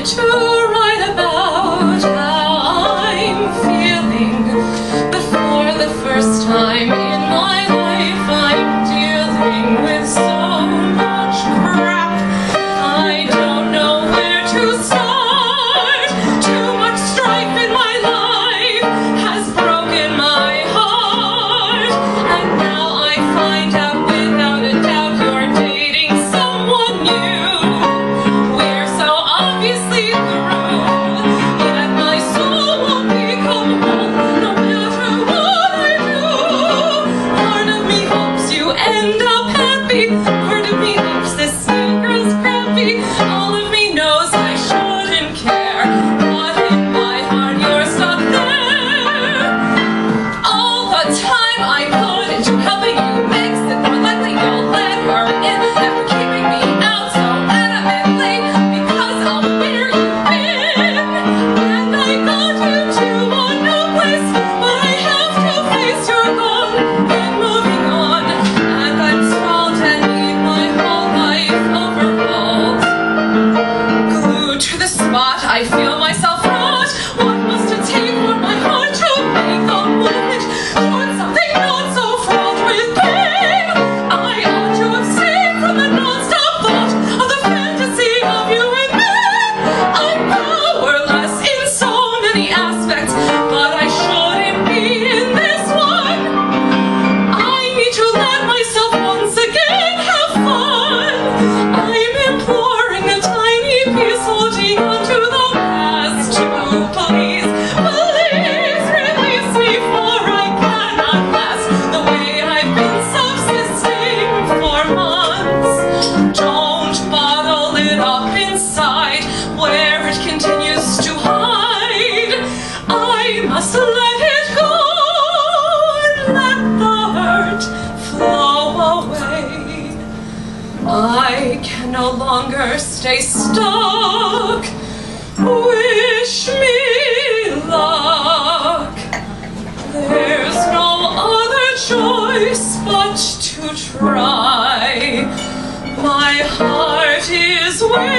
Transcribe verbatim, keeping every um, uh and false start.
wanted to write about how I'm feeling, but for the first time in my life I'm dealing with so much crap. I don't know where to start. Too much strife in my life has broken my heart, and now I find out without a doubt you're dating someone new. We're so obviously through, yet my soul won't become whole no matter what I do. Part of me hopes you end up happy, part of me hopes this secret's crappy. All of me knows I shouldn't care, but in my heart you're stuck there. All the time I put into helping you makes it more likely you'll let her in after keeping me out so adamantly because of where you've been. And I got you to a new place, but I have to face you're gone and moving on, and I'm stalled and need my whole life overhauled. Glued to the spot, I feel myself rot. What must it take for my heart to make a movement towards something not so fraught with pain? I ought to abstain from the non-stop thought of the fantasy of you and me. I'm powerless in so many aspects, but I shouldn't be in this one. I need to let myself once again have fun. I'm imploring a tiny piece holding onto the past to please, please release me, for I cannot last the way I've been subsisting for months. Don't bottle it up inside where it continues to hide. I must let it go and let the hurt flow away. I can no longer stay stuck. Wish me luck. There's no other choice but to try. My heart is where